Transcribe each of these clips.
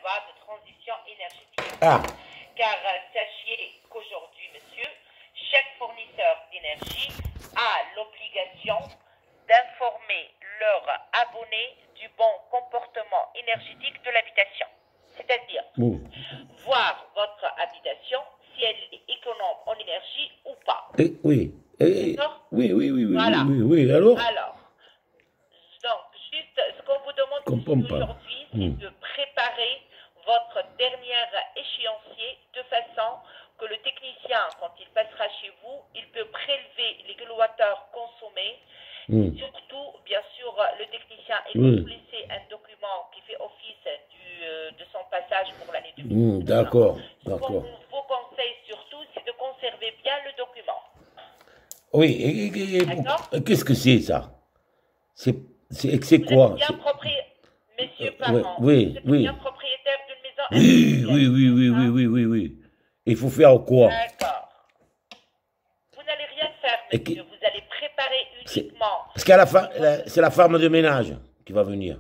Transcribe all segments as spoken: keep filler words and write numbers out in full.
loi de transition énergétique. Ah. Car euh, sachez qu'aujourd'hui, monsieur, chaque fournisseur d'énergie a l'obligation d'informer leurs abonnés du bon comportement énergétique de l'habitation. C'est-à-dire, Mmh. voir votre habitation, si elle est économe en énergie ou pas. Et, oui. Et, oui, oui, oui, oui, voilà. oui, oui, oui, alors Alors, donc, juste, ce qu'on vous demande aujourd'hui, c'est mmh. de préparer votre dernier échéancier de façon que le technicien, quand il passera chez vous, il peut prélever les kilowattheures consommés. Mmh. Surtout, bien sûr, le technicien, il oui. va vous laisser un document qui fait office du, euh, de son passage pour l'année deux mille. Mmh, d'accord, d'accord. Ce qu'on vous conseille surtout, c'est de conserver bien le document. Oui, et, et, et qu'est-ce que c'est ça? C'est quoi? Bien propriétaire, messieurs parents, oui, vous êtes oui. bien propriétaire d'une maison oui, oui, oui, oui, oui, oui, oui, oui. Il faut faire quoi? D'accord. Vous n'allez rien faire, monsieur. Qui... Vous allez préparer uniquement. Parce que c'est la femme de ménage qui va venir.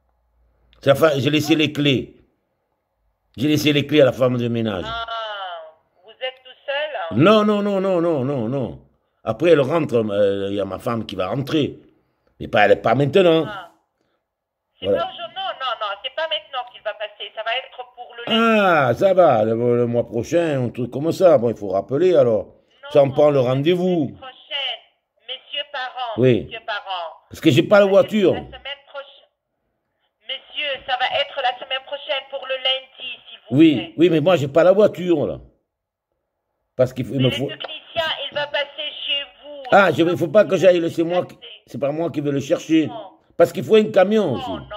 J'ai laissé les clés. J'ai laissé les clés à la femme de ménage. Ah, vous êtes tout seul? Hein? Non, non, non, non, non, non, non. Après, elle rentre, il euh, y a ma femme qui va rentrer. Mais pas, pas maintenant. Ah. C'est voilà. pas aujourd'hui, non, non, non, c'est pas maintenant qu'il va passer. Ça va être pour le Ah, ça va, le, le mois prochain, un truc comme ça. Bon, il faut rappeler alors. Non, ça, on prend le rendez-vous. La semaine prochaine, messieurs parents, oui. messieurs parents. Parce que j'ai pas la voiture. La semaine prochaine. Messieurs, ça va être la semaine prochaine pour le lundi, s'il vous oui, plaît. Oui, mais moi, j'ai pas la voiture, là. Parce qu'il mais me le faut... technicien, il va passer chez vous. Ah, il ne faut pas que j'aille, c'est moi, c'est pas moi qui vais le chercher. Non. Parce qu'il faut un camion non, aussi. Non,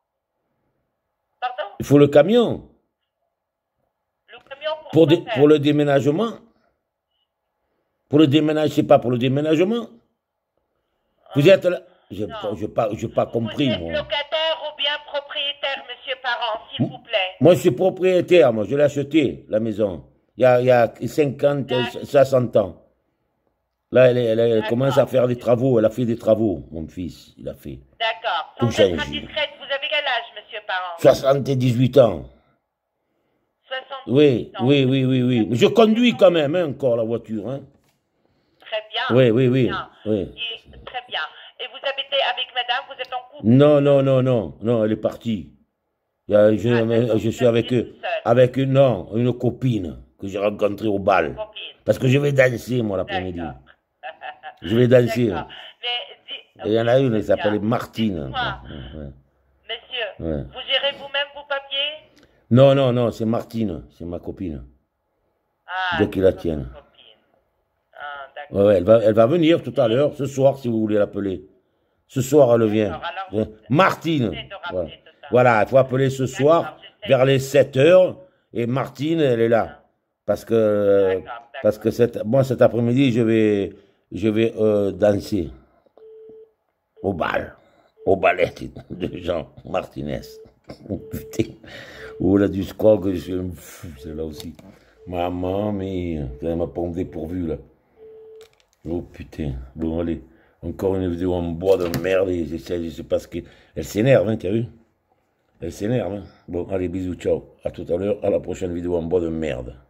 Pardon? Il faut le camion. Le camion pour, pour, dé, faire? pour le déménagement. Pour le déménagement, c'est pas pour le déménagement. Vous ah, êtes là. Je n'ai pas, pas compris, vous êtes moi. locataire ou bien propriétaire, monsieur parent, s'il vous plaît? Moi, je suis propriétaire, moi. Je l'ai acheté, la maison. Il y a, il y a cinquante, soixante ans. Là, elle, elle, elle commence à faire des travaux. Elle a fait des travaux, mon fils. Il a fait. D'accord. Sans être indiscrète, vous avez quel âge, monsieur parent? soixante-dix-huit ans. soixante-dix-huit oui, ans. Oui, oui, oui, oui. Mais je conduis quand même, hein, encore, la voiture. Hein. Très bien. Oui, oui, oui. oui. Et, très bien. Et vous habitez avec madame? Vous êtes en couple? Non, non, non, non. Non, elle est partie. Je, ah, je suis avec, avec une, non, une copine que j'ai rencontrée au bal. Parce que je vais danser, moi, l'après-midi. Je vais danser. Mais, et il y en a une, elle s'appelle Martine. Ouais. Monsieur, ouais. Vous gérez vous-même vos papiers? Non, non, non, c'est Martine, c'est ma copine. Ah, dès qu'il la tienne. Ah, ouais, elle, va, elle va venir tout à l'heure, ce soir, si vous voulez l'appeler. Ce soir, elle vient. Alors, Martine. Voilà. Voilà, il faut appeler ce soir, vers les sept heures, et Martine, elle est là. Parce que, parce que cette, moi, cet après-midi, je vais, je vais euh, danser au bal, au ballet de Jean Martinez. Oh putain, oh là, du crois que je suis un fou, c'est là aussi. Maman, mais ça m'a pas dépourvu là. Oh putain, bon allez, encore une vidéo en bois de merde, et je sais, je sais pas ce qu'elle elle s'énerve, hein, t'as vu? Elle s'énerve, hein. Bon, allez, bisous, ciao, à tout à l'heure, à la prochaine vidéo en bois de merde.